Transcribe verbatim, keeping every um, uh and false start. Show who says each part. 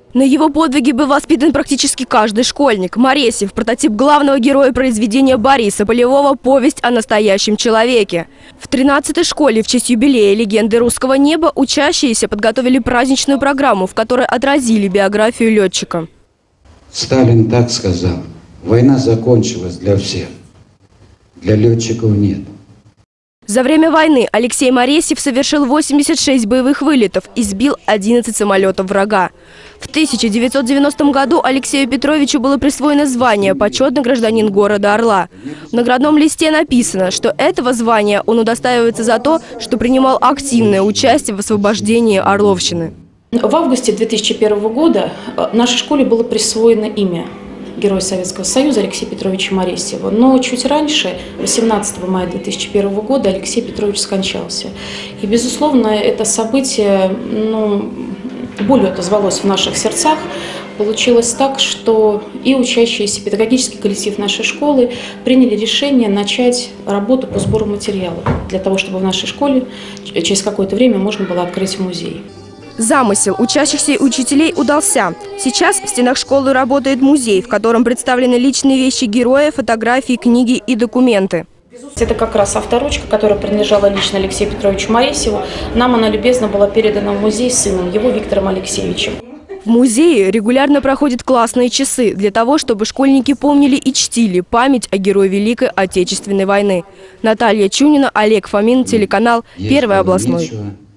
Speaker 1: На его подвиге был воспитан практически каждый школьник. Моресьев – прототип главного героя произведения Бориса Полевого «Повесть о настоящем человеке». В тринадцатой школе в честь юбилея «Легенды русского неба» учащиеся подготовили праздничную программу, в которой отразили биографию летчика.
Speaker 2: Сталин так сказал: война закончилась для всех, для летчиков нет.
Speaker 1: За время войны Алексей Моресьев совершил восемьдесят шесть боевых вылетов и сбил одиннадцать самолетов врага. В тысяча девятьсот девяностом году Алексею Петровичу было присвоено звание «Почетный гражданин города Орла». В наградном листе написано, что этого звания он удостаивается за то, что принимал активное участие в освобождении Орловщины.
Speaker 3: В августе две тысячи первого года нашей школе было присвоено имя Героя Советского Союза Алексея Петровича Моресьева. Но чуть раньше, восемнадцатого мая две тысячи первого года, Алексей Петрович скончался. И, безусловно, это событие, ну, болью отозвалось в наших сердцах. Получилось так, что и учащиеся, педагогический коллектив нашей школы приняли решение начать работу по сбору материалов, для того, чтобы в нашей школе через какое-то время можно было открыть музей.
Speaker 1: Замысел учащихся и учителей удался. Сейчас в стенах школы работает музей, в котором представлены личные вещи героя, фотографии, книги и документы.
Speaker 3: Это как раз авторучка, которая принадлежала лично Алексею Петровичу Моресьеву. Нам она любезно была передана в музей сыном его Виктором Алексеевичем.
Speaker 1: В музее регулярно проходят классные часы для того, чтобы школьники помнили и чтили память о герое Великой Отечественной войны. Наталья Чунина, Олег Фомин, телеканал «Первый областной».